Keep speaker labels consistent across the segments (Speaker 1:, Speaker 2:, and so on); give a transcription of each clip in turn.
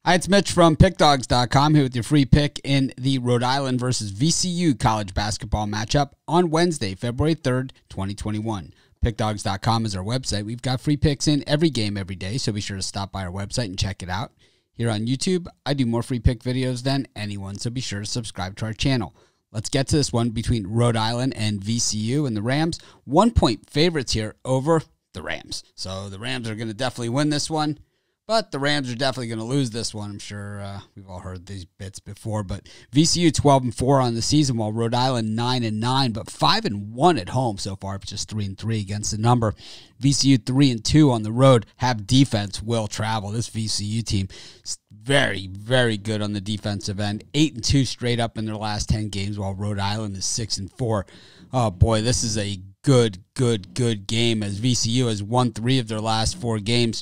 Speaker 1: Hi, it's Mitch from PickDogs.com here with your free pick in the Rhode Island versus VCU college basketball matchup on Wednesday, February 3rd, 2021. PickDogs.com is our website. We've got free picks in every game every day, so be sure to stop by our website and check it out. Here on YouTube, I do more free pick videos than anyone, so be sure to subscribe to our channel. Let's get to this one between Rhode Island and VCU and the Rams. 1-point favorites here over the Rams. So the Rams are going to definitely win this one. But the Rams are definitely going to lose this one. I'm sure we've all heard these bits before. But VCU 12-4 on the season, while Rhode Island 9-9, but 5-1 at home so far, just 3-3 against the number. VCU 3-2 on the road. Have defense, will travel. This VCU team is very, very good on the defensive end. 8-2 straight up in their last 10 games, while Rhode Island is 6-4. Oh boy, this is a good game, as VCU has won 3 of their last 4 games.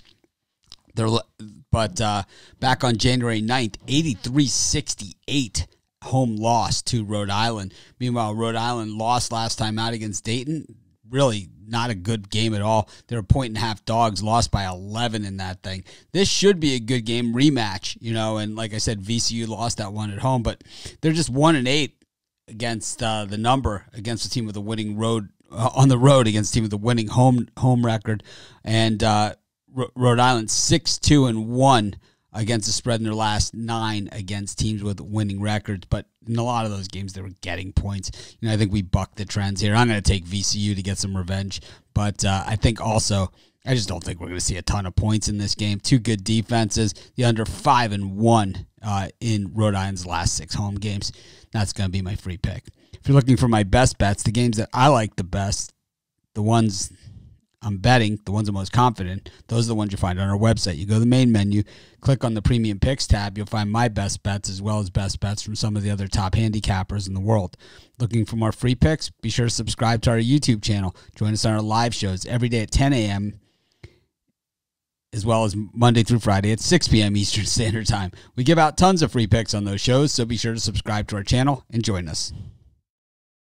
Speaker 1: But back on January 9th, 83-68 home loss to Rhode Island. Meanwhile, Rhode Island lost last time out against Dayton. Really not a good game at all. They were 1.5 dogs, lost by 11 in that thing. This should be a good game rematch, and like I said, VCU lost that one at home, but they're just 1-8 against the number, against a team with a winning road on the road, against a team with a winning home record, and Rhode Island 6-2-1 against the spread in their last 9 against teams with winning records. But in a lot of those games, they were getting points. I think we bucked the trends here. I'm going to take VCU to get some revenge. But I think also, I just don't think we're going to see a ton of points in this game. 2 good defenses. The under 5-1 in Rhode Island's last 6 home games. That's going to be my free pick. If you're looking for my best bets, the games that I like the best, the ones I'm betting, the ones I'm most confident, those are the ones you find on our website. You go to the main menu, click on the Premium Picks tab, you'll find my best bets as well as best bets from some of the other top handicappers in the world. Looking for more free picks? Be sure to subscribe to our YouTube channel. Join us on our live shows every day at 10 a.m., as well as Monday through Friday at 6 p.m. Eastern Standard Time. We give out tons of free picks on those shows, so be sure to subscribe to our channel and join us.